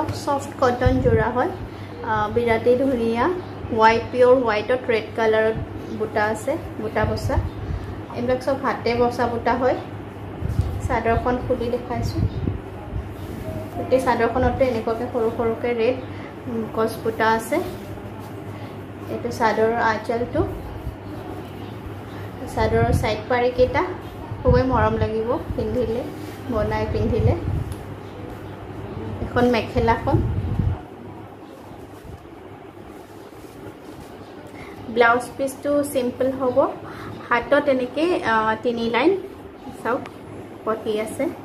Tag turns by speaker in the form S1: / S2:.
S1: একদম soft cotton জোৰা হয় বিৰাটেই ধুনীয়া হোৱাইট পিওৰ হোৱাইটত ৰেড কালাৰত বুটা আছে বুটা বসা এইবিলাক সব হাতে বসা বুটা হয় চাদৰখন খুলি দেখাইছো গোটেই চাদৰখনতে এনেকুৱাকে সৰু সৰুকে ৰেড কস বুটা আছে এইটো চাদৰৰ আঁচলটো চাদৰৰ সাইড পাৰি কেটা খুবই মৰম লাগিব পিন্ধিলে বনাই পিন্ধিলে এখন মেখেলাখন ব্লাউজ পিসটো সিম্পল হ'ব হাতত এনেকে 3 লাইন চাওক পতি আছে